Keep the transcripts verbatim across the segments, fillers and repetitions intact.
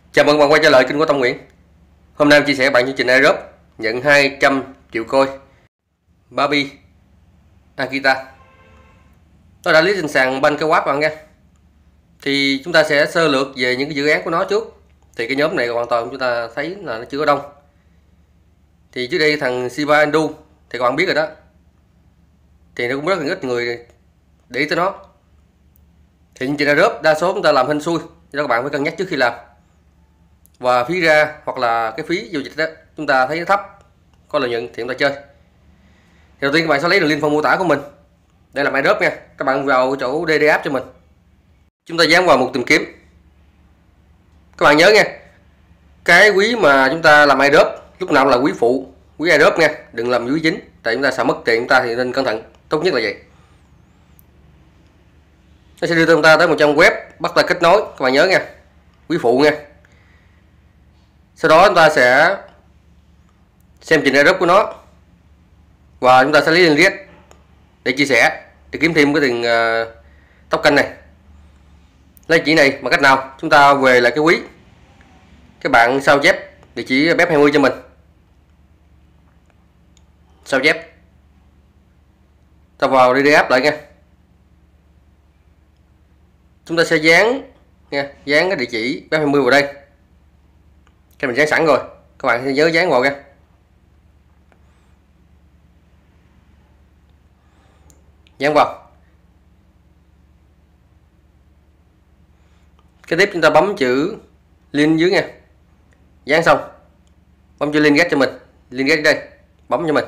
Chào mừng bạn quay trở lại kênh của Tông Nguyễn. Hôm nay em chia sẻ bạn chương trình airdrop nhận hai trăm triệu coin Barbie Akita. Nó đã list trên sàn BancaWap bạn nha. Thì chúng ta sẽ sơ lược về những cái dự án của nó trước. Thì cái nhóm này hoàn toàn chúng ta thấy là nó chưa có đông. Thì trước đây thằng Shiba Inu thì các bạn biết rồi đó. Thì nó cũng rất là ít người để ý tới nó. Thì chương trình airdrop đa số chúng ta làm hên xui, cho các bạn phải cân nhắc trước khi làm. Và phí ra hoặc là cái phí giao dịch đó chúng ta thấy nó thấp, có lợi nhuận thì chúng ta chơi. Thì đầu tiên các bạn sẽ lấy đường link phần mô tả của mình để làm airdrop nha. Các bạn vào chỗ đê đê app cho mình, chúng ta dán vào mục tìm kiếm. Các bạn nhớ nha, cái quý mà chúng ta làm airdrop lúc nào là quý phụ, quý airdrop nha, đừng làm quý chính, tại chúng ta sợ mất tiền chúng ta thì nên cẩn thận, tốt nhất là vậy. Nó sẽ đưa chúng ta tới một trang web bắt ta kết nối, các bạn nhớ nha, quý phụ nha. Sau đó chúng ta sẽ xem trình airdrop của nó và chúng ta sẽ lấy link red để chia sẻ, để kiếm thêm cái tiền uh, tóc canh này. Lấy chỉ này bằng cách nào? Chúng ta về lại cái quý, các bạn sao chép địa chỉ bép hai mươi cho mình, sao chép, ta vào đê đê app lại nha. Chúng ta sẽ dán nha, dán cái địa chỉ bép hai mươi vào đây. Cái mình dán sẵn rồi, các bạn sẽ nhớ dán vào nha. Dán vào. Cái tiếp chúng ta bấm chữ link dưới nha. Dán xong, bấm chữ link get cho mình, link get đây, bấm cho mình.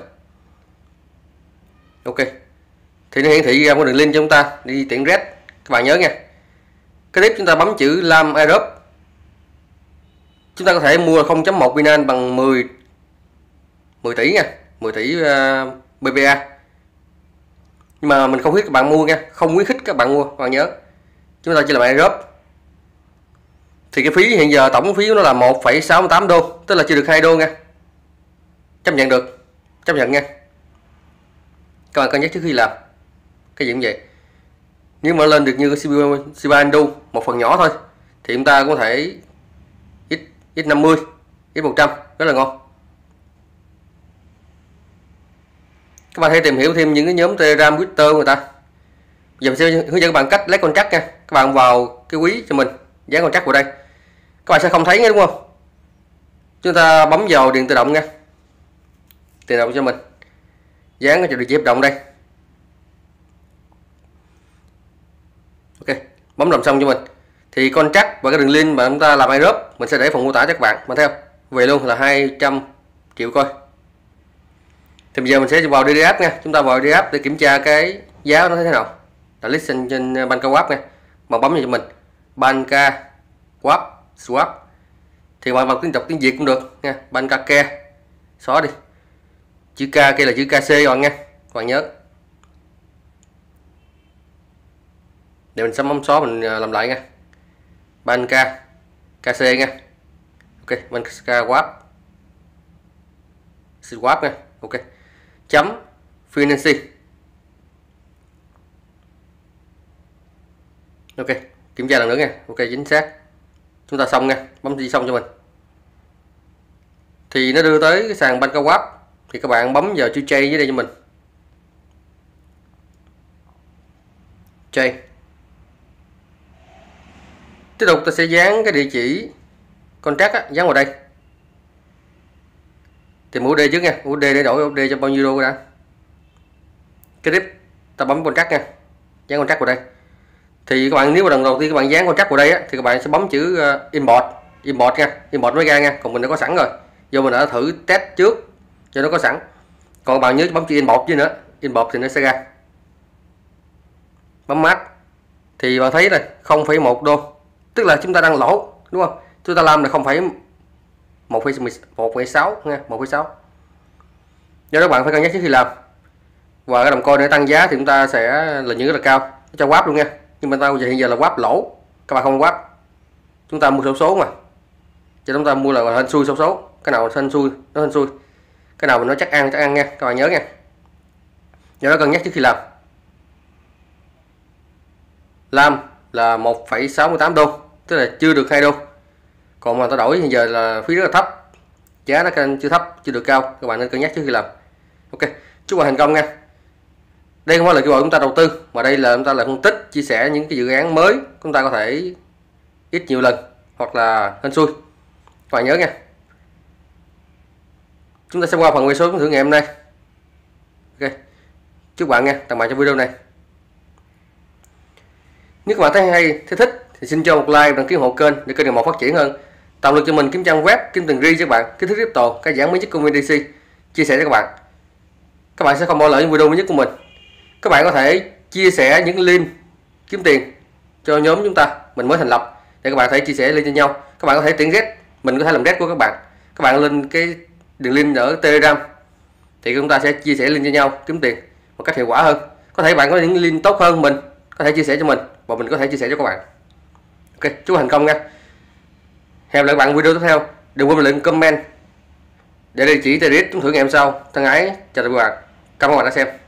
Ok. Thì nó hiển thị ra một đường link cho chúng ta đi tiện red. Các bạn nhớ nha. Cái tiếp chúng ta bấm chữ làm airdrop. Chúng ta có thể mua không chấm một Binance bằng mười tỷ nha, mười tỷ uh, bê pê a. Nhưng mà mình không khuyến các bạn mua nha, không khuyến khích các bạn mua, các bạn nhớ. Chúng ta chỉ làm airdrop. Thì cái phí hiện giờ tổng phí của nó là một phẩy sáu mươi tám đô, tức là chưa được hai đô nha. Chấp nhận được, chấp nhận nha. Các bạn cân nhắc trước khi làm. Cái gì cũng vậy. Nếu mà lên được như cái Shiba Inu một phần nhỏ thôi thì chúng ta có thể x năm mươi, x một trăm rất là ngon. Các bạn hãy tìm hiểu thêm những cái nhóm Telegram, Twitter người ta. Giờ mình sẽ hướng dẫn các bạn cách lấy contract nha. Các bạn vào cái quý cho mình, dán contract vào đây. Các bạn sẽ không thấy nghe, đúng không? Chúng ta bấm vào điện tự động nha. Tự động cho mình. Dán cái địa chỉ hợp đồng đây. Ok, bấm làm xong cho mình. Thì contract và cái đường link mà chúng ta làm airdrop mình sẽ để phần mô tả cho các bạn. Mà theo về luôn là hai trăm triệu coi. Thì bây giờ mình sẽ vào đê đê app nha. Chúng ta vào đê đê app để kiểm tra cái giá nó thế nào. Là listen trên BancaWap nha. Bạn bấm vào cho mình BancaWap swap. Thì bạn vào tiếng đọc tiếng Việt cũng được nha. Bancake. Xóa đi. Chữ K kia là chữ ca xê rồi nha. Các bạn nhớ. Để mình sẽ bấm xóa mình làm lại nha. Banca ca xê nha. Ok, BancaWap swap nha. Ok. Chấm Finance. Ok, kiểm tra lần nữa nha. Ok, chính xác. Chúng ta xong nha, bấm đi xong cho mình. Thì nó đưa tới cái sàn BancaWap. Thì các bạn bấm vào chữ J dưới đây cho mình. J. Tiếp tục ta sẽ dán cái địa chỉ contract á, dán vào đây. Tìm u đê trước nha, u đê để đổi u đê cho bao nhiêu đô đã. Cái tiếp ta bấm contract nha, dán contract vào đây. Thì các bạn nếu mà lần đầu tiên các bạn dán contract vào đây á, thì các bạn sẽ bấm chữ import, import nha, import mới ra nha. Còn mình đã có sẵn rồi, do mình đã thử test trước cho nó có sẵn. Còn các bạn nhớ bấm chữ import chứ nữa, import thì nó sẽ ra. Bấm mát thì bạn thấy này không phẩy một đô, tức là chúng ta đang lỗ, đúng không? Chúng ta làm là không phẩy một phẩy sáu nha, một phẩy sáu. Do đó bạn phải cân nhắc trước khi làm. Và cái đồng coin để tăng giá thì chúng ta sẽ là những rất là cao cho wap luôn nha. Nhưng mà tao hiện giờ là wap lỗ, các bạn không wap. Chúng ta mua xấu số mà, cho chúng ta mua là hên xui xấu số. Cái nào hên xui nó hên xui, cái nào mình nói chắc ăn chắc ăn nha, các bạn nhớ nha. Do đó cân nhắc trước khi làm. Làm là một phẩy sáu mươi tám đô, tức là chưa được hai đô. Còn mà ta đổi hiện giờ là phí rất là thấp, giá nó chưa thấp, chưa được cao, các bạn nên cân nhắc trước khi làm. Ok, chúc bạn thành công nha. Đây không phải là kêu gọi chúng ta đầu tư, mà đây là chúng ta là phân tích, chia sẻ những cái dự án mới chúng ta có thể ít nhiều lần hoặc là hên xui. Các bạn nhớ nha. Chúng ta sẽ qua phần quay số thử nghiệm hôm nay. Ok, chúc bạn nha, tặng bạn cho video này. Nếu các bạn thấy hay, thấy thích thì xin cho một like, đăng ký ủng hộ kênh để kênh ngày một phát triển hơn, tạo lực cho mình kiếm trang web, kiếm tiền riêng cho các bạn, kiến thức crypto, cái giảng mới nhất của bê đê xê chia sẻ cho các bạn. Các bạn sẽ không bỏ lỡ những video mới nhất của mình. Các bạn có thể chia sẻ những link kiếm tiền cho nhóm chúng ta mình mới thành lập để các bạn có thể chia sẻ link cho nhau. Các bạn có thể tuyển red, mình có thể làm red của các bạn. Các bạn lên cái đường link ở Telegram thì chúng ta sẽ chia sẻ link cho nhau kiếm tiền một cách hiệu quả hơn. Có thể bạn có những link tốt hơn mình, có thể chia sẻ cho mình và mình có thể chia sẻ cho các bạn. Ok, chúc thành công nha. Hẹn gặp lại bạn video tiếp theo. Đừng quên bình luận comment để địa chỉ Telegram trúng thưởng ngày hôm sau. Thân ái chào tạm biệt các bạn. Cảm ơn các bạn đã xem.